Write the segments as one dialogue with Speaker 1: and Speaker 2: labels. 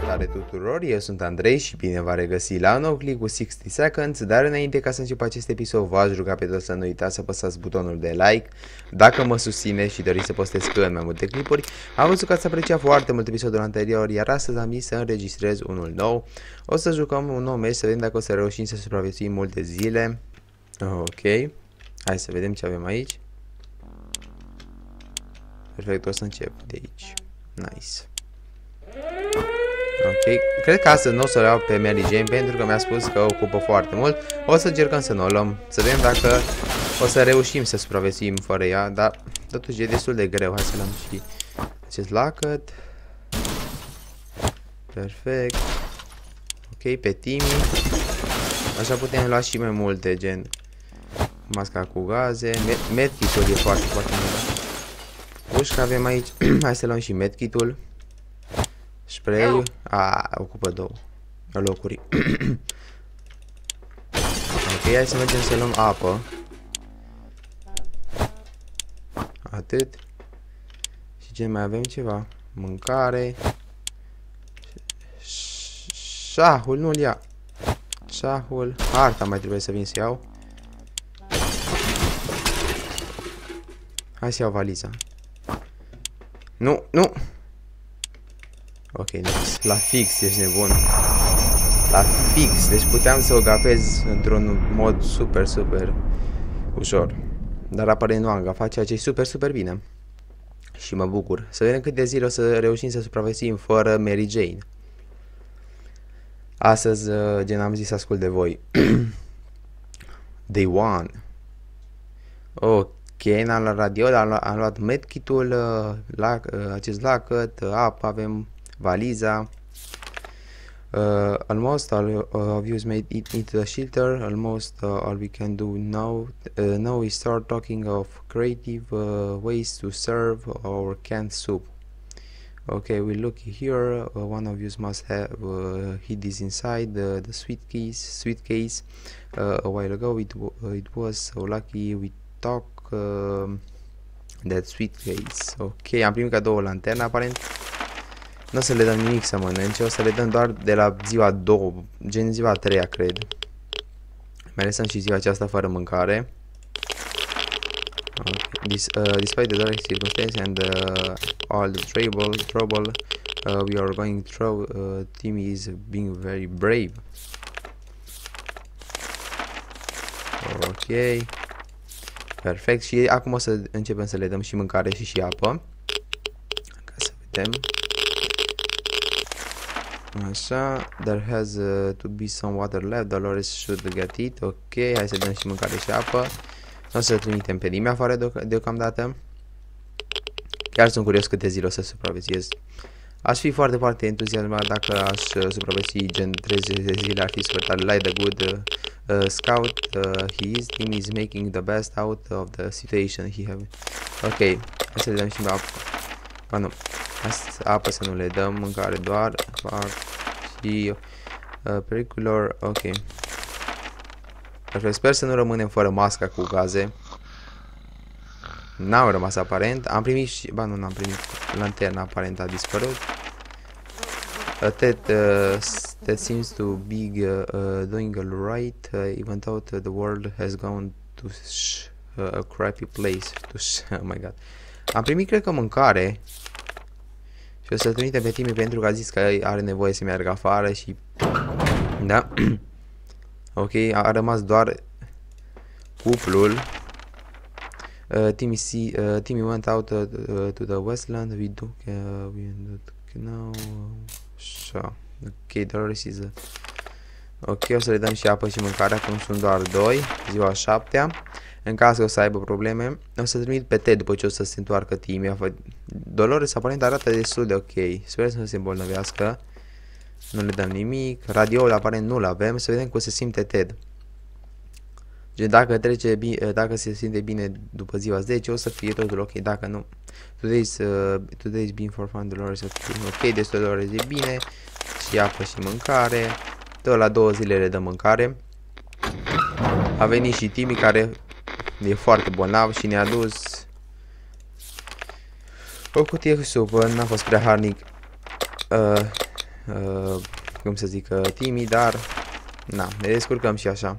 Speaker 1: Salutare tuturor, eu sunt Andrei și bine v-am regăsit la un nou clip cu 60 Seconds, dar înainte ca să încep acest episod v-aș ruga pe toți să nu uitați să apăsați butonul de like dacă mă susțineți și doriți să postez cât mai multe clipuri. Am văzut că ați apreciat foarte mult episodul anterior, iar astăzi am zis să înregistrez unul nou. O să jucăm un nou meci să vedem dacă o să reușim să supraviețuim multe zile. Ok, hai să vedem ce avem aici. Perfect, o să încep de aici. Nice. Ok, cred că astăzi nu o să o iau pe Mary Jane pentru că mi-a spus că ocupă foarte mult. O să încercăm să nu o luăm, să vedem dacă o să reușim să supraviețuim fără ea, dar totuși e destul de greu. Hai să luăm și acest lacăt. Perfect. Ok, pe Timmy. Așa putem lua și mai multe, gen masca cu gaze. Medkit-ul e foarte mult. Pușca avem aici. Hai să luăm și medkit-ul. Spray-ul. Ocupă două locuri. Ok, hai să mergem să luăm apă. Atât. Și ce mai avem ceva? Mâncare. Șahul, nu-l ia. Șahul. Harta mai trebuie să vin să iau. Hai să iau valiza. Nu, nu! Ok, nice. La fix, ești nebun. La fix, deci puteam să o gafez într-un mod super ușor. Dar aparent nu am gafat, ceea ce e super bine. Și mă bucur. Să vedem câte zile o să reușim să supraviețuim fără Mary Jane. Astăzi, gen, am zis să ascult de voi. Day 1. Ok, n-am luat radio, am luat medkit-ul, acest lacăt, apă, avem valiza. Almost all of you made it into the shelter. Almost all we can do now is start talking of creative ways to serve our canned soup. Okay, we look here. One of you must have hid this inside the suitcase. A while ago. It was so lucky we took that suitcase. Ok, am primit cadou o lanternă, aparent. Nu o să le dăm nimic să mănânce, o să le dăm doar de la ziua 2, gen ziua 3, cred. Mai lăsăm și ziua aceasta fără mâncare. Okay. Despite the dark circumstances and all the trouble we are going through, Timmy is being very brave. Ok. Perfect. Și acum o să începem să le dăm și mâncare și apă. Ca să vedem. Așa, there has to be some water left, Dolores should get it. Ok, hai să dăm și mâncare și apă. Nu o să trimitem pe nimeni afară deocamdată. Chiar sunt curios câte zile o să supraviețuiesc. Aș fi foarte entuziasmat dacă aș supraviețui gen 30 de zile, ar fi super tare. Like the good scout he is, Tim is making the best out of the situation he have. Ok, hai să le dăm și apă. Nu. Apă să nu le dăm, mâncare doar. Și pericular, ok. Perfect, sper să nu rămânem fără masca cu gaze. N-am rămas aparent. Am primit și... Ba nu, n-am primit. Lanterna aparent a dispărut. That seems to be doing alright, even though the world has gone to a crappy place. Oh my god. Am primit, cred că, mâncare. Și o să-l trimite pe Timmy pentru că a zis că are nevoie să meargă afară și... Da. Ok, a rămas doar cuplul. Timmy went out to the Westland. We now. Așa. Ok, Dolores is ok, o să le dăm și apă și mâncare. Acum sunt doar 2. Ziua 7-a. În caz că o să aibă probleme, o să trimit pe Ted după ce o să se întoarcă Timmy. Dolores aparent arată destul de ok. Sper să nu se îmbolnăvească. Nu le dăm nimic. Radioul aparent nu-l avem. Să vedem cum se simte Ted. Dacă trece bine, dacă se simte bine după ziua 10, o să fie totul ok. Dacă nu, today's been for fun. Dolores ok, deci Dolores e bine. Și apă și mâncare. Tot la 2 zile le dăm mâncare. A venit și Timmy, care e foarte bolnav și ne-a dus o cutie cu supă. N-a fost prea harnic. cum să zic, timid, dar na, ne descurcăm și așa.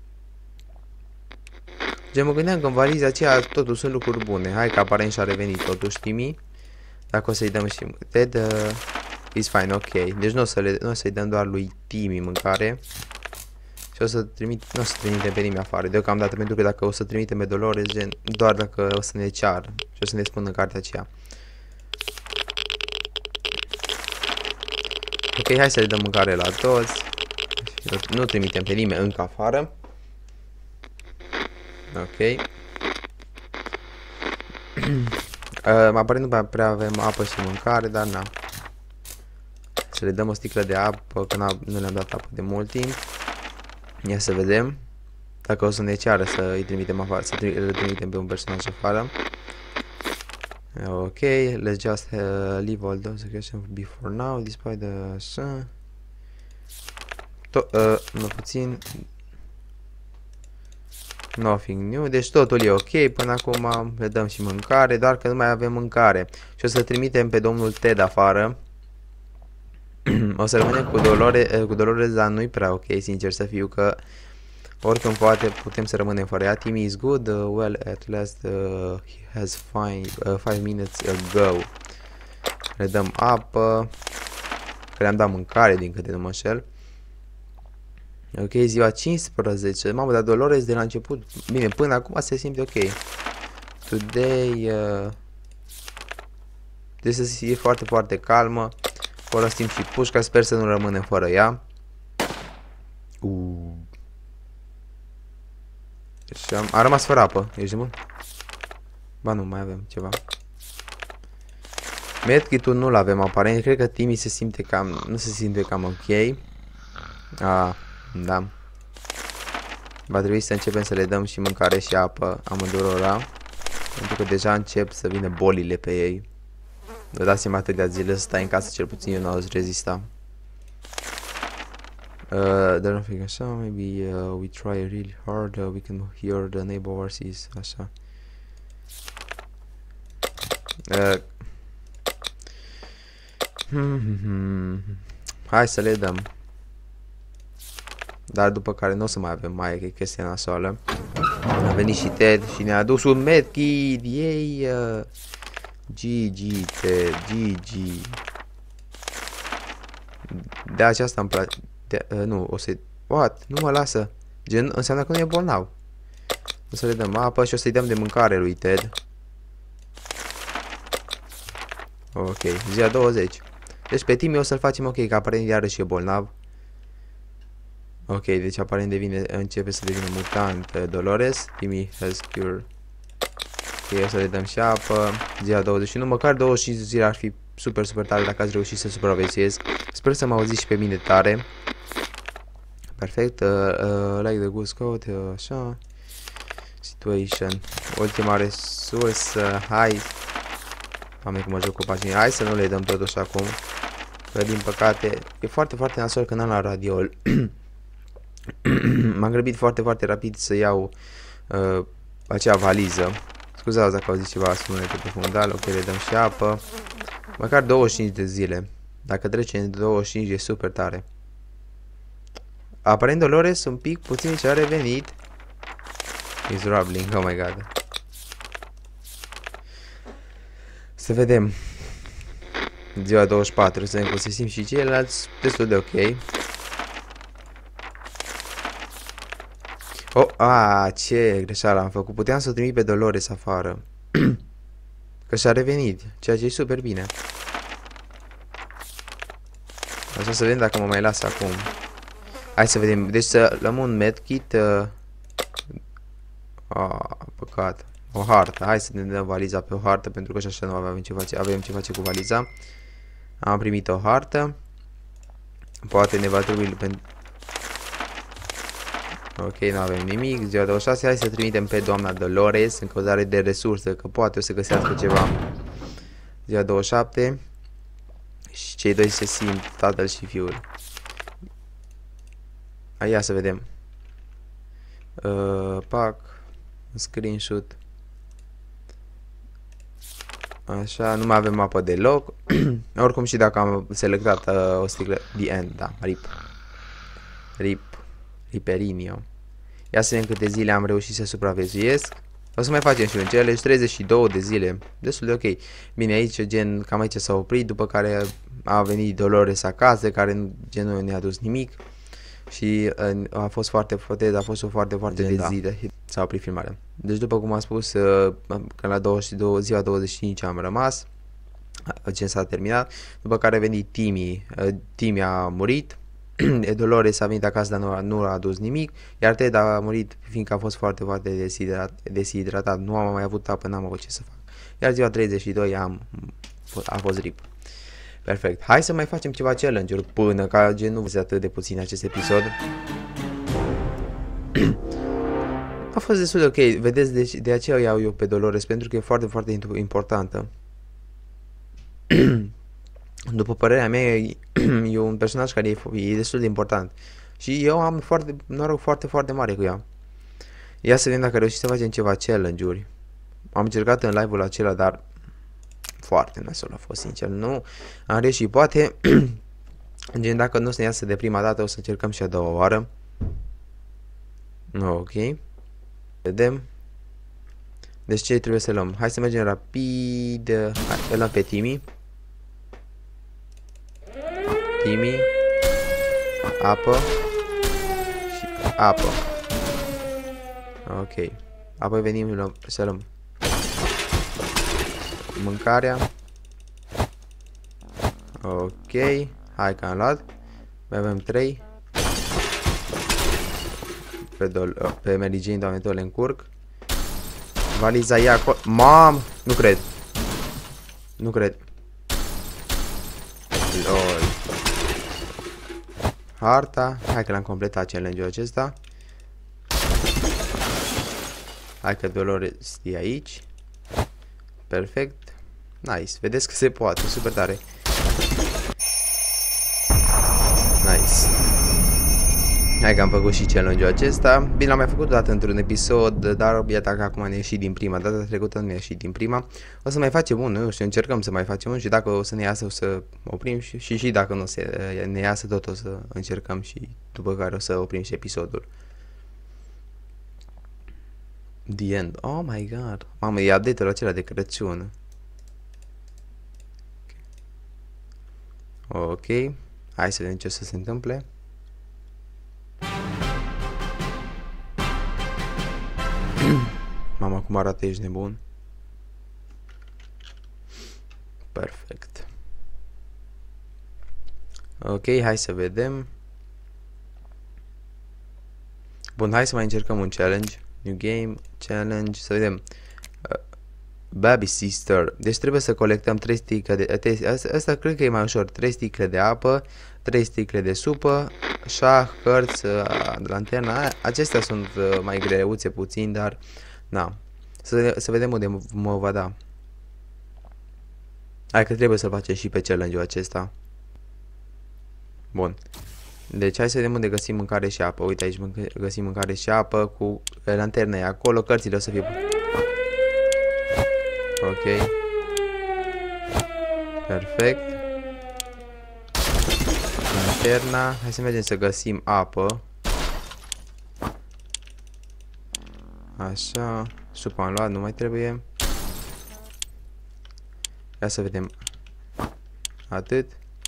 Speaker 1: Gen, mă gândeam că în valiza aceea totuși sunt lucruri bune. Hai că aparent și-a revenit totuși Timmy. Dacă o să-i dăm și Ted, is fine, ok. Deci nu o să-i dăm doar lui Timmy mâncare. Și o să nu o să trimitem pe nimeni afară deocamdată, pentru că dacă o să trimitem pe Dolores, gen, doar dacă o să ne ceară și o să ne spună în cartea aceea. Ok, hai să le dăm mâncare la toți. Nu trimitem pe nimeni încă afară. Ok. Aparent nu prea avem apă și mâncare, dar na. Să le dăm o sticlă de apă, că nu le-am dat apă de mult timp. Ia să vedem dacă o să ne ceară să îi trimitem afară, să le trimitem pe un personaj afară. Ok, let's just leave all those questions before now, despite the sun. Nu puțin. Nothing new, deci totul e ok, până acum le dăm și mâncare, doar că nu mai avem mâncare. Și o să trimitem pe domnul Ted afară. O să rămânem cu Dolores, dar nu-i prea ok, sincer să fiu, că oricând poate putem să rămânem fără ea. Timmy is good, well at last he has 5 minutes ago. Le dăm apă, că le-am dat mâncare din câte nu mă înșel. Ok, ziua 15, mamă, dar Dolores de la început, bine, până acum se simte ok. Today, deci să fie foarte, foarte calmă. Folosim și pușca, sper să nu rămânem fără ea. Deci a rămas fără apă, ești bun? Ba nu, mai avem ceva. Medkit-ul nu-l avem aparent, cred că Timmy se simte cam, nu se simte cam ok. Da. Va trebui să începem să le dăm și mâncare și apă amândurora, pentru că deja încep să vină bolile pe ei. Vă dați seama atâtea zile să stai în casă, cel puțin eu nu o rezista. Dar nu fiind așa, maybe we try really hard, we can hear the neighbors, așa. Hai să le dăm. Dar după care nu o să mai avem mai e chestia nasoală. A venit și Ted și ne-a adus un medkit. Yay! GG, Ted, GG. De aceasta îmi place. Nu, o să... What? Nu mă lasă. Gen, înseamnă că nu e bolnav. O să le dăm apă și o să-i dăm de mâncare lui Ted. Ok, ziua 20. Deci pe Timmy o să-l facem ok, că aparent iarăși e bolnav. Ok, deci aparent începe să devină mutant Dolores. Timmy has cure. Ok, o să le dăm și apă. Ziua 21, măcar 25 de zile ar fi super, super tare dacă ați reușit să supraviețuiesc. Sper să mă auziți și pe mine tare. Perfect, like the goose code, așa. Situation. Ultima resursă, hai. Doamne, cum mă joc cu pagina. Hai să nu le dăm totuși acum. Că din păcate, e foarte, foarte nasol că n-am la radio. M-am grăbit foarte, foarte rapid să iau acea valiză. Scuzați dacă auziți ceva sunete pe fundal. Ok, le dăm și apă. Măcar 25 de zile. Dacă trece în 25 e super tare. Aparent Dolores un pic puțin și a revenit. He's rubbling, oh my god. Să vedem. Ziua 24, să vedem cum se simt și ceilalți. Destul de ok. Oh, ce greșeală am făcut. Puteam să o trimit pe Dolores afară. Că și-a revenit, ceea ce e super bine. Așa să vedem dacă mă mai las acum. Hai să vedem. Deci să luăm un medkit. Păcat. O hartă. Hai să ne dăm valiza pe o hartă, pentru că și așa nu avem ce face. Avem ce face cu valiza. Am primit o hartă. Poate ne va trebui pentru... Ok, nu avem nimic. Ziua 26, hai să trimitem pe doamna Dolores în căutare de resurse, că poate o să găsească ceva. Ziua 27. Și cei doi se simt, tatăl și fiul. Ia să vedem. Pack. Screenshot. Așa, nu mai avem apă deloc. Oricum și dacă am selectat o sticlă... The End, da, RIP. Riperinio. Ia să vedem câte zile am reușit să supraviețuiesc. O să mai facem și un challenge, 32 de zile. Destul de ok. Bine, aici, gen, cam aici s-a oprit, după care a venit Dolores acasă, care gen nu ne-a dus nimic. Și a fost foarte, a fost o foarte de zile. S-a oprit filmarea. Deci după cum am spus, că la 22, ziua 25 am rămas, gen s-a terminat, după care a venit Timmy, Timmy a murit, Dolores a venit acasă, dar nu a adus nimic, iar Ted a murit fiindcă a fost foarte deshidratat, nu am mai avut apă, n-am avut ce să fac. Iar ziua 32 a fost RIP. Perfect. Hai să mai facem ceva challenge-uri până ca gen nu vezi atât de puțin acest episod. A fost destul de ok, vedeți, de aceea iau eu pe Dolores, pentru că e foarte importantă. După părerea mea, e un personaj care e destul de important. Și eu am noroc foarte mare cu ea. Ia să vedem dacă reușim să facem ceva challenge-uri. Am încercat în live-ul acela, dar foarte nasol a fost, sincer. Nu am reușit, poate gen dacă nu se iasă de prima dată, o să încercăm și a doua oară. Ok. Vedem. Deci ce trebuie să luăm? Hai să mergem rapid. Hai, îl luăm pe Timmy. Timmy. Apă. Și apă. Ok. Apoi venim să luăm mâncarea. Ok. Hai că am luat. Mai avem 3. Pe Mary Jane, doamne, tot le încurc. Valiza e acolo. Mam! Nu cred. Nu cred. LOL. Harta. Hai că l-am completat challenge-ul acesta. Hai că Dolores e aici. Perfect. Nice. Vedeți că se poate. Super tare. Nice. Hai că am făcut și challenge-ul acesta. Bine, l-am mai făcut o dată într-un episod, dar iată că acum ne ieși din prima. Data trecută nu ne ieși din prima. O să mai facem unul, nu știu, încercăm să mai facem unul și dacă o să ne iasă o să oprim și dacă nu ne iasă tot o să încercăm și după care o să oprim și episodul. The End. Oh my god. Mamă, e update-ul acela de Crăciun. Ok. Hai să vedem ce o să se întâmple. Mama, cum arată, ești nebun? Perfect. Ok, hai să vedem. Bun, hai să mai încercăm un challenge. New game, challenge, să vedem. Baby Sister. Deci trebuie să colectăm 3 sticle de... Asta cred că e mai ușor. 3 sticle de apă, 3 sticle de supă, șah, cărți, lanterna. Acestea sunt mai greuțe puțin, dar... Na. Să vedem unde mă va da. Hai că trebuie să-l facem și pe challenge-ul acesta. Bun. Deci hai să vedem unde găsim mâncare și apă. Uite, aici găsim mâncare și apă cu lanterna e acolo, cărțile o să fie... Ok. Perfect. Lanterna. Hai să mergem să găsim apă. Așa. Supa am luat, nu mai trebuie. Ia să vedem. Atât.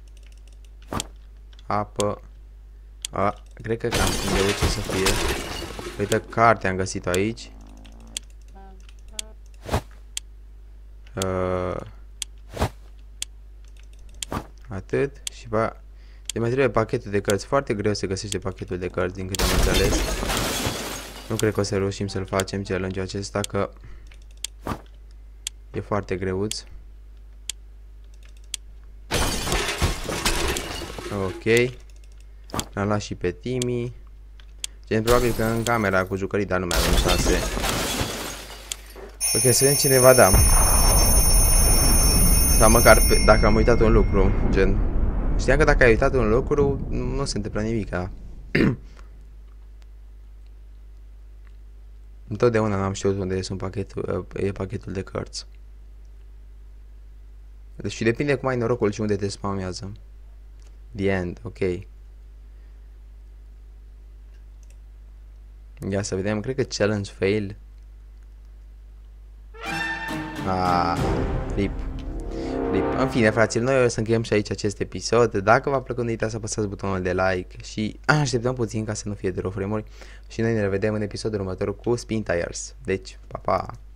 Speaker 1: Apă. Cred că cam de ce să fie. Uite, carte am găsit-o aici. Atât. Și de mai trebuie pachetul de cărți. Foarte greu să găsește pachetul de cărți, din câte am înțeles. Nu cred că o să reușim să-l facem challenge-ul acesta, că e foarte greuț. Ok. L-am luat și pe Timmy. Gen, probabil că în camera cu jucării, dar nu mai avem șanse. Ok, să vedem cine va da. Sau măcar dacă am uitat un lucru. Gen, știam că dacă ai uitat un lucru, nu se întâmplă nimic. Întotdeauna n-am știut unde e pachetul de cărți. Deci depinde cum ai norocul și unde te spamează. The end, ok. Ia să vedem, cred că challenge fail. Rip. Rip. În fine, fraților, noi o să încheiem și aici acest episod. Dacă v-a plăcut, nu uitați să apăsați butonul de like și așteptăm puțin ca să nu fie de rău frame-uri. Și noi ne revedem în episodul următor cu Spin Tires. Deci, pa, pa!